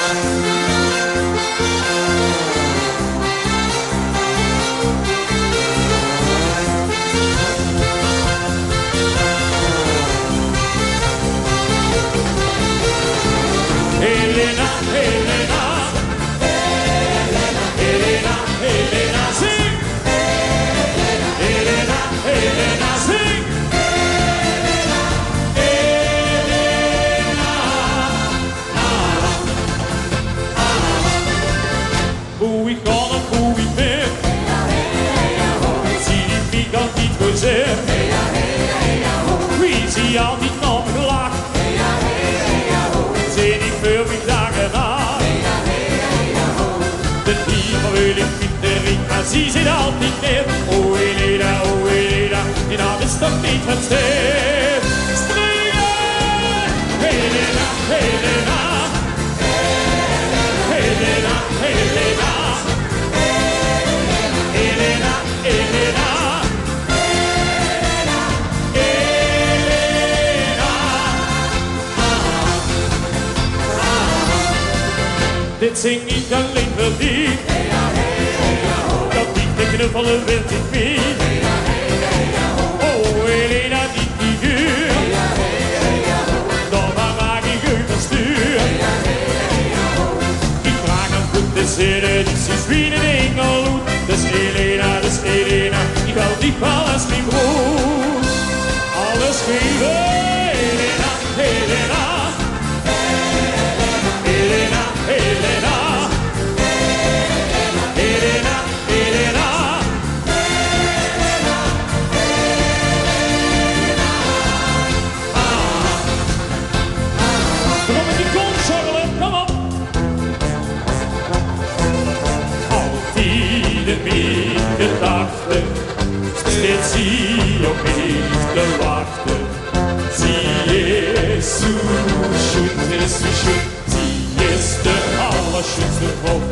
Elena, Elena, Elena, Elena, zing. Elena, Elena, zing. Elena, hoe ik kan of hoe ik ben, zie die vierkant niet gezegd. Wie zie altijd nog gelacht. Veel wie dagen na. De dieven wil ik niet de ring, maar zie zit altijd neer. Oh Elena, die naam is toch niet het stil. Springen! Elena, Elena. Elena, Elena. Elena, Elena. Dit zing niet alleen voor die, dat niet de knuffelen wil ik niet. Oh Elena, die figuur, dan maak ik u bestuur. Ik vraag hem goed te zitten, die is wie een engelhoed. Dus Elena, ik wil diep alles niet goed. Alles geven, Elena, Elena. Elena, Elena, Elena, Elena, kom op met die console, kom op. Altijd in mijn gedachten, steeds zie op mij te wachten. Zie je, zo schön, sie ist der allerschönste Frau.